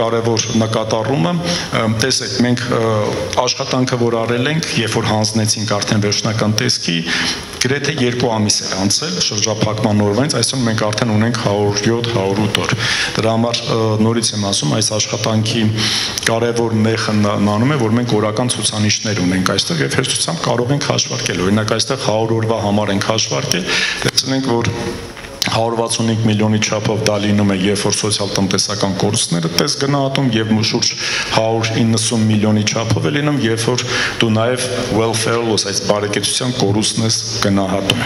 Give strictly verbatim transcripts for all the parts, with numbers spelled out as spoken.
կարևոր նկատառումը, տեսեք, մենք աշխատանքը, որ արել ենք, երբ որ հանձնեցինք արդեն վերջնական տեսքի, գրեթե երկու ամիս էր անցել շրջափակման օրվանից, այսօր մենք արդեն ունենք հարյուր յոթ հարյուր ութ օր։ Դրա համար նորից եմ ասում, այս աշխատանքի կարևոր մեխը նանում է, որ մենք օրական ցուցանիշներ ունենք այստեղ եւ հեշտությամբ կարող ենք հաշվարկել։ Օրինակ այստեղ հարյուր օրվա համար ենք հաշվարկել, տեսնենք, որ հարյուր վաթսունհինգ միլիոնի չափով դա լինում է, երբ որ սոցիալ-տնտեսական կորուստները տես գնահատում եւ շուրջ հարյուր իննսուն միլիոնի չափով է լինում, երբ որ դու նաեւ welfare loss, այս բարեկեցության կորուստն ես գնահատում։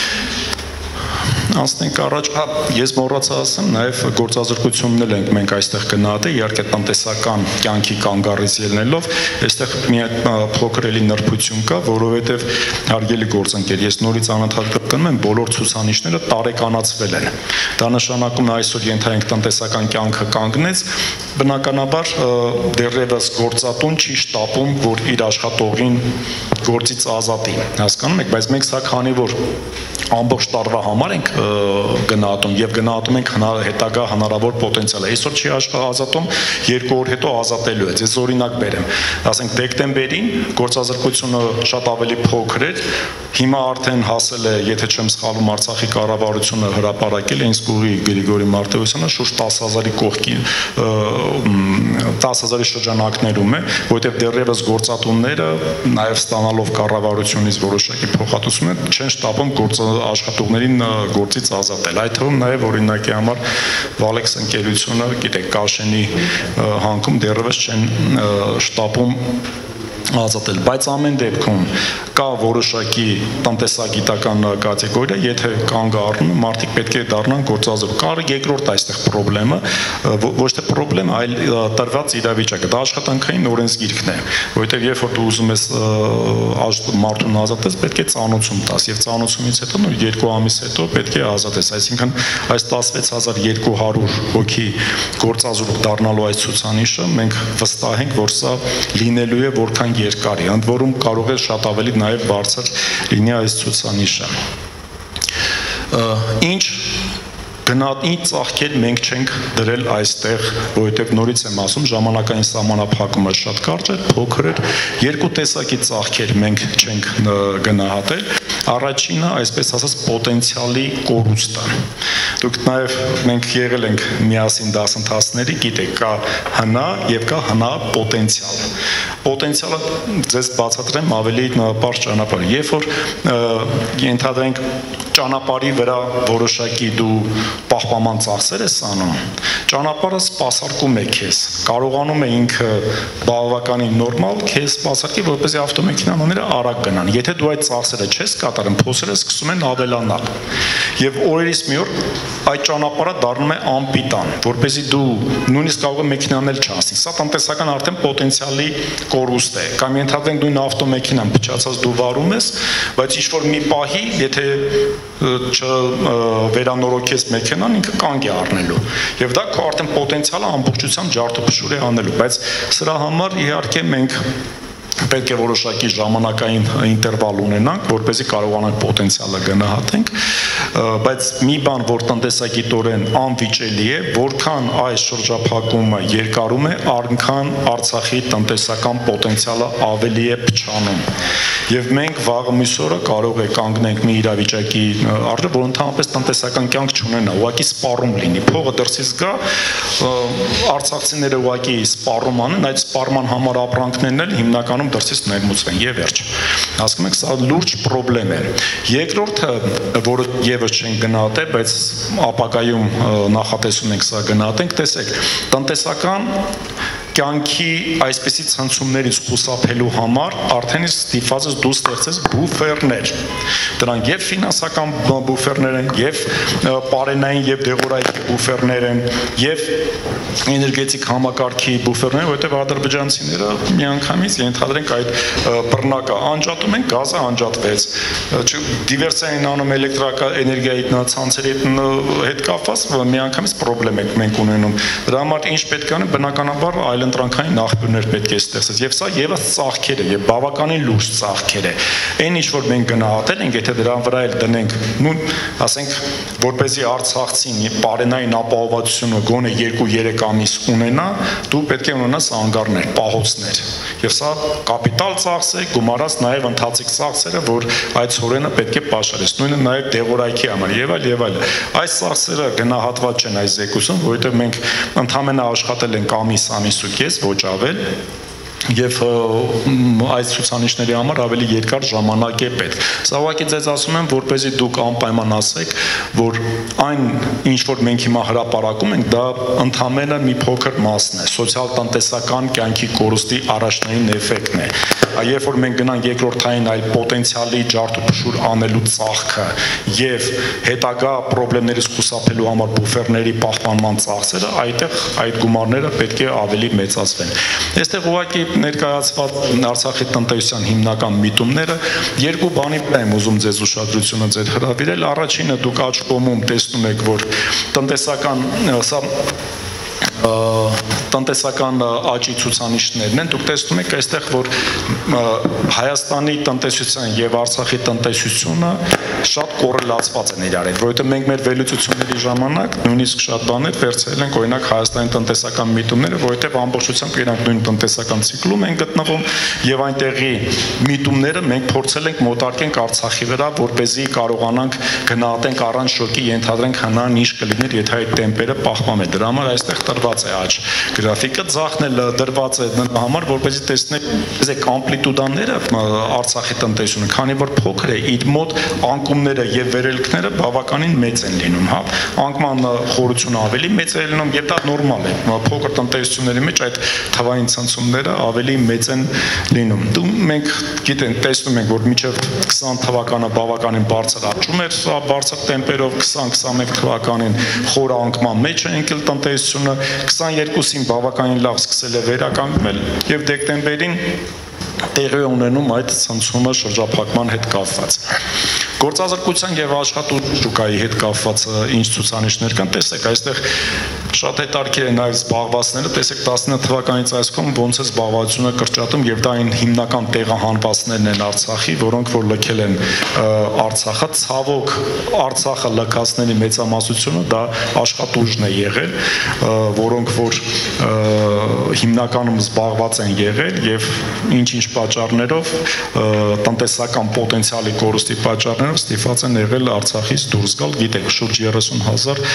Անցնենք առաջ, ես մոռացա ասեմ, նաև գործազրկություններ ենք մենք այստեղ գնահատել, իհարկե տնտեսական կյանքի կանգառից ելնելով, այստեղ մի փոքր էլի նրբություն կա, որովհետև հարգելի գործընկեր, ես նորից անընդհատ կրկնում եմ, բոլոր ցուցանիշները տարեկանացվել են։ Դա նշանակում է այսօր ենթադրենք տնտեսական կյանքը կանգնեց, բնականաբար դեռևս գործատուն չի շտապում, որ իր աշխատողին գործից ազատի, հասկանում եք, բայց մենք սա քանի որ ամբողջ տարվա համար ենք գնահատում եւ գնահատում ենք հետագա հնարավոր պոտենցիալը։ Այսօր չի ազատում, երկու օր հետո ազատելու է։ Ես օրինակ բերեմ, ասենք դեկտեմբերին գործազրկությունը շատ ավելի փոքր էր, հիմա արդեն հասել է, եթե չեմ սխալվում, Արցախի կառավարությունը հրապարակել է ինստիտուտի Գրիգորի Մարտիրոսյանը շուրջ տասը հազարի կողքի տասը հազարի շրջանակներում է, որովհետեւ դեռևս գործատունները նաեւ ստանալով կառավարությունից որոշակի փոխհատուցում չեն շտապում գործ աշխատողներին գործից ազատել։ Այդ թվում նաև օրինակի համար Valex ընկերությունը, գիտեք, Կաշենի հանքում դեռևս չեն շտապում ազատել, բայց ամեն դեպքում կա որոշակի տնտեսագիտական կատեգորիա, եթե կանգ առնում, մարդիկ պետք է դառնան գործազրկ։ Կա երկրորդ այստեղ խնդրեմը, ոչ թե խնդրեմ, այլ տրված իրավիճակը, դա աշխատանքային օրենսգիրքն է, որովհետև երբ որ դու ուզում ես մարդուն ազատես, պետք է ծանոթություն տաս, եւ ծանոթությունից հետո նոր երկու ամիս հետո պետք է ազատես, այսինքն այս տասնվեց հազար երկու հարյուր հոգի գործազրկ դառնալու այս ցուցանիշը մենք վստահ ենք, որ սա լինելու է որքան երկարի, ընդ որում կարող է շատ ավելի նաև բարձր լինի այս ցուցանիշը։ Ինչ գնահատի ծախքեր մենք չենք դրել այստեղ, որովհետև նորից եմ ասում, ժամանակային սահմանափակումը շատ կարճ է, փոքր է, երկու տեսակի ծախքեր մենք չենք գնահատել։ Առաջինը, այսպես ասած, պոտենցիալի կորուստը։ Դուք նաև մենք եղել ենք միասին դասընթացների, գիտեք, կա հնա եւ կա հնա պոտենցիալ։ Պոտենցիալը ձեզ բացատրեմ ավելի պարզ ճանապարհ։ Երբ որ ենթադրենք ճանապարհի վրա որոշակի դու պահպանման ծախսեր ես անում, ճանապարհը սպասարկում է քեզ, կարողանում է ինքը բավականին նորմալ քեզ սպասարկի, որպեսզի ավտոմեքենաները արագ գնան։ Եթե դու այդ ծախսերը չես կատարում, փոսերը սկսում են ավելանալ։ Եվ օրերից մի օր այդ ճանապարհը դառնում է անպիտան, որպեսզի դու նույնիսկ կարող ես մեքենան էլ չանցնի։ Սա տնտեսական արդեն պոտենցիալի կորուստ է։ Կամ ենթադրենք դու ավտոմեքենան փչացած դու վարում ես, բայց ինչ որ մի պահի, եթե չվերանորոգես մեքենան, ինքը կանգ է առնելու։ Եվ դա քո արդեն պոտենցիալը ամբողջությամբ ջարդոփշուր է անելու, բայց սրա համար իհարկե մենք պետք է որոշակի ժամանակային ինտերվալ ունենանք, որպեսզի կարողանանք պոտենցիալը գնահատենք, բայց մի բան, որ տնտեսագիտորեն անվիճելի է, որքան այս շրջափակումը երկարում է, այնքան Արցախի տնտեսական պոտենցիալը ավելի է փչանում։ Եվ մենք վաղը մյուս օրը կարող է կանգնենք մի իրավիճակի առջև, որ ընդհանրապես տնտեսական կյանք չունենա, ուղղակի սպառում լինի, փողը դրսից գա, արցախցիները ուղղակի սպառում անեն, այդ սպառման համար ապրանքներն էլ հիմնականում դրսից ներմուծվեն եւ վերջ։ Հասկանում եք, սա լուրջ խնդրեմ է։ Երկրորդը, որը եւս չենք գնահատել, բայց ապագայում նախատեսում ենք սա գնահատենք, տեսեք, տնտեսական կյանքի այսպիսի ցնցումներից խուսափելու համար արդեն իսկ ստիպված ես դու ստեղծես բուֆերներ։ Դրանք եւ ֆինանսական բուֆերներ են, եւ պարենային եւ դեղորայքի բուֆերներ են, եւ էներգետիկ համակարգի բուֆերներ, որովհետեւ ադրբեջանցիները միանգամից ենթադրենք այդ բռնակը անջատում են, գազը անջատվեց։ Դիվերսիա են անում էլեկտրակայանի ցանցերի հետ կապված, միանգամից խնդրեմ ենք մենք ունենում։ Դրա համար ինչ պետք է անենք, բնականաբար այլ այլընտրանքային աղբյուրներ պետք է ստեղծել։ Եվ սա եւս ծաղկեր է, եւ բավականին լուրջ ծաղկեր է։ Այն ինչ որ մենք գնահատել ենք, եթե դրան վրա էլ դնենք, նույն, ասենք, որպեսզի Արցախցին պարենային ապահովությունը գոնե երկու երեք ամիս ունենա, դու պետք է ունենաս անգարներ, պահոցներ։ Եվ սա կապիտալ ծախս է, գումարած նաեւ ընթացիկ ծախսերը, որ այդ ցորենը պետք է պաշարես։ Նույնը նաեւ դեղորայքի համար եւ այլ եւ այլ։ Այս ծախսերը գնահատված չեն այս զեկույցում, որովհետեւ մենք ընդհանրապես աշխատել ենք ամիս, ամիս ու կես, ոչ ավել։ Եվ այս ցուցանիշների համար ավելի երկար ժամանակ է պետք։ Սա ուղղակի ձեզ ասում եմ, որպեսզի դուք անպայման ասեք, որ այն ինչ որ մենք հիմա հրապարակում ենք, դա ընդհանրապես մի փոքր մասն է, սոցիալ-տնտեսական կյանքի կորստի առաջնային էֆեկտն է։ Երբ որ մենք գնանք երկրորդային այլ պոտենցիալի ջարդ ու փշուր անելու ծախքը եւ հետագա խնդիրներից խուսափելու համար բուֆերների պահպանման ծախսերը, այդտեղ այդ գումարները պետք է ավելի մեծացվեն։ Այստեղ ուղղակի ներկայացված Արցախի տնտեսության հիմնական միտումները երկու բանի վրա եմ ուզում ձեզ ուշադրությունը ձեր հրավիրել։ Առաջինը դուք աճ կողմում տեսնում եք, որ տնտեսական սա տնտեսական աճի ցուցանիշներն են, դուք տեսնում եք այստեղ, որ Հայաստանի տնտեսության եւ Արցախի տնտեսությունը շատ կոռելացված են իրար հետ, որովհետեւ մենք մեր վերլուծությունների ժամանակ նույնիսկ շատ բաներ վերցրել ենք, օրինակ Հայաստանի տնտեսական միտումները, որովհետեւ ամբողջությամբ իրանք նույն տնտեսական ցիկլում են գտնվում եւ այնտեղի միտումները մենք փորձել ենք մոտարկենք Արցախի վրա, որպեսզի կարողանանք գնահատենք առանց շոկի, ենթադրենք հնարին ինչ կլիներ, եթե այդ տեմպերը պահպանվեն։ Դրա համար այստեղ տրված է աճ գրաֆիկը, ձախն էլ դրված է նրա համար, որպեսզի տեսնեք տեսեք ամպլիտուդաները Արցախի տնտեսությունը, քանի որ փոքր է, իր մոտ անկումները եւ վերելքները բավականին մեծ են լինում, հա։ Անկման խորությունը ավելի մեծ է լինում եւ դա նորմալ է։ Փոքր տնտեսությունների մեջ այդ թվային ցնցումները ավելի մեծ են լինում։ Դու մենք գիտենք, տեսնում ենք, որ մինչեւ քսան թվականը բավականին բարձր աճում էր, սա բարձր տեմպերով քսան քսանմեկ թվականին խոր անկման մեջ է ընկել տնտեսությունը, քսաներկուսին բավականին լավ սկսել է վերականգնել եւ դեկտեմբերին տեղի ունենում այդ ցնցումը շրջափակման հետ կապված։ Գործազրկության եւ աշխատուժուկայի հետ կապված ինչ ցուցանիշներ կան, տեսեք, այստեղ շատ հետաքրքիր է նաեւ զբաղվածները, տեսեք տասնինը թվականից այսքան ոնց է զբաղվածությունը կրճատում եւ դա այն հիմնական տեղահանվածներն են Արցախի, որոնք որ լքել են Արցախը, ցավոք Արցախը լքածների մեծամասնությունը դա աշխատուժն է եղել, որոնք որ հիմնականում զբաղված են եղել եւ ինչ-ինչ պատճառներով տնտեսական պոտենցիալի կորստի պատճառներով ստիպված են եղել Արցախից դուրս գալ, գիտեք, շուրջ երեսուն հազար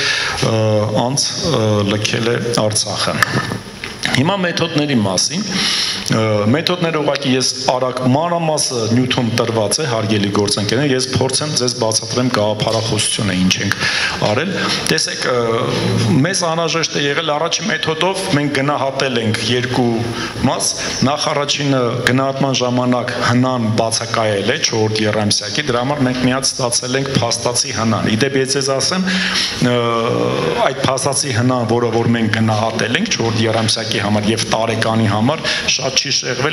անց լքել է Արցախը։ Հիմա մեթոդների մասին, մեթոդները ուղղակի ես արագ մանրամասը նյութում տրված է, հարգելի գործընկերներ, ես փորձեմ ձեզ բացատրեմ գաղափարախոսությունը ինչ ենք արել։ Տեսեք, մեզ անհրաժեշտ է եղել առաջին մեթոդով մենք գնահատել ենք երկու մաս, նախ առաջինը գնահատման ժամանակ հնան բացակայել է չորրորդ եռամսյակի, դրա համար մենք միած ստացել ենք փաստացի հնան։ Իդեպ ես ձեզ ասեմ, այդ փաստացի հնան, որը որ մենք գնահատել ենք չորրորդ եռամսյակի համար եւ տարեկանի համար շատ չի շեղվել,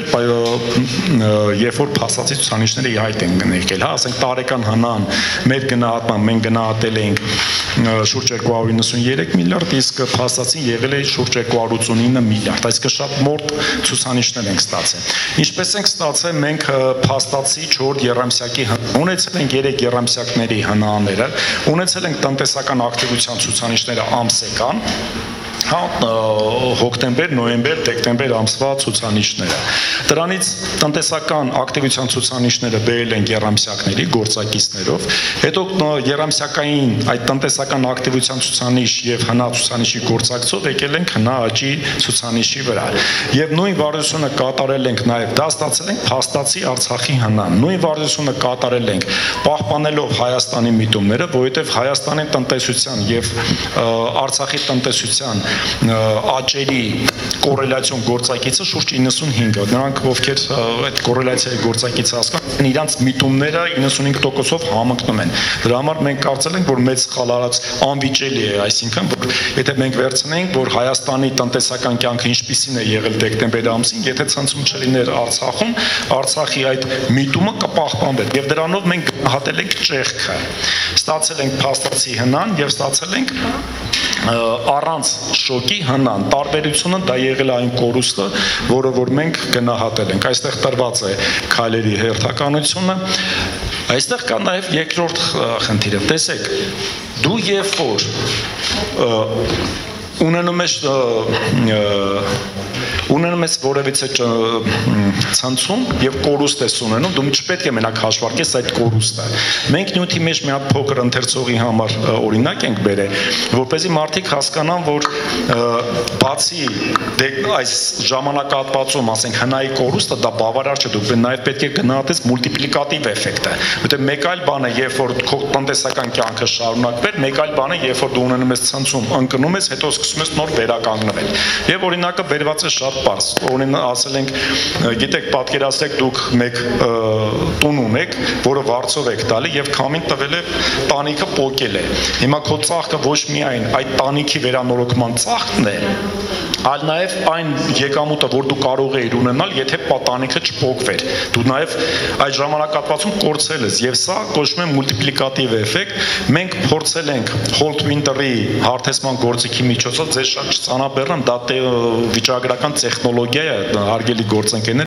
երբ որ փաստացի ցուցանիշները ի հայտ են եկել, հա, ասենք տարեկան հնան մեր գնահատման մենք գնահատել ենք շուրջ երկու հարյուր նվսուններեք միլիարդ, իսկ փաստացին եղել է շուրջ երկու հարյուր ութսունինը միլիարդ, այսինքն շատ մոտ ցուցանիշներ ենք ստացել։ Ինչպես ենք ստացել մենք փաստացի չորրորդ եռամսյակի ունեցել ենք երեք եռամսյակների հնաները, ունեցել ենք տնտեսական ակտիվության ցուցանիշները ամսեկան, հա, հոկտեմբեր, նոյեմբեր, դեկտեմբեր ամսվա ցուցանիշները։ Դրանից տնտեսական ակտիվության ցուցանիշները բերել են եռամսյակների գործակիցներով, հետո եռամսյակային այդ տնտեսական ակտիվության ցուցանիշ եւ հնա ցուցանիշի գործակցով եկել ենք հնա աճի ցուցանիշի վրա։ Եվ նույն վարժությունը կատարել ենք նաեւ դա ստացել ենք փաստացի Արցախի հնան։ Նույն վարժությունը կատարել ենք պահպանելով Հայաստանի միտումները, որովհետեւ Հայաստանի տնտեսության եւ Արցախի տնտեսության աճերի կոռելացիոն գործակիցը շուրջ իննսունհինգ է։ Նրանք ովքեր այդ կոռելացիայի գործակիցը հասկանում, իրանց միտումները իննսունհինգ տոկոսով համընկնում են։ Դրա համար մենք կարծել ենք, որ մեծ սխալ արած անվիճելի է, այսինքն, որ եթե մենք վերցնենք, որ Հայաստանի տնտեսական կյանքը ինչպիսին է եղել դեկտեմբեր ամսին, եթե ցնցում չլիներ Արցախում, Արցախի այդ միտումը կպահպանվեր։ Եվ դրանով մենք հատել ենք ճեղքը։ Ստացել ենք փաստացի հնան եւ ստացել ենք առանց շոկի հնան տարբերությունը դա եղել է այն կորուստը, որը որ մենք գնահատել ենք։ Այստեղ տրված է քայլերի հերթականությունը, այստեղ կա նաև երկրորդ խնդիրը։ Տեսեք, դու երբ որ ունենում ես ունենում ես որևիցե ցանցում եւ կորուստ ես ունենում, դու չպետք է մենակ հաշվարկես այդ կորուստը։ Մենք նյութի մեջ մի հատ փոքր ընթերցողի համար օրինակ ենք բերել, որպեսզի մարդիկ հասկանան, որ բացի այս ժամանակահատվածում, ասենք, հնայի կորուստը դա բավարար չէ, դու նաեւ պետք է գնահատես մուլտիպլիկատիվ էֆեկտը։ Որտեղ մեկ այլ բան է, երբ որ քո տնտեսական կյանքը շարունակվեր, մեկ այլ բան է, երբ որ դու ունենում ես ցանցում, ընկնում ես, հետո սկսում ես նոր վերականգնվել։ Եվ օրինակը բերված է շատ պարզ։ Օրինակ ասել ենք, գիտեք, պատկերացրեք դուք մեկ տուն ունեք, որը վարձով եք տալի եւ քամին տվել է տանիքը պոկել է։ Հիմա քո ծախքը ոչ միայն այդ տանիքի վերանորոգման ծախքն է, այլ նաև այն եկամուտը, որ դու կարող էիր ունենալ, եթե տանիքը չփոկվեր։ Դու նաև այդ ժամանակահատվածում կորցրել ես եւ սա կոչվում է մուլտիպլիկատիվ էֆեկտ։ Մենք փորձել ենք Holt Winter-ի հարթեցման գործիքի միջոցով, ձեզ շատ չծանաբեռնեմ, դա վիճակագրական տեխնոլոգիա է, հարգելի գործընկերներ,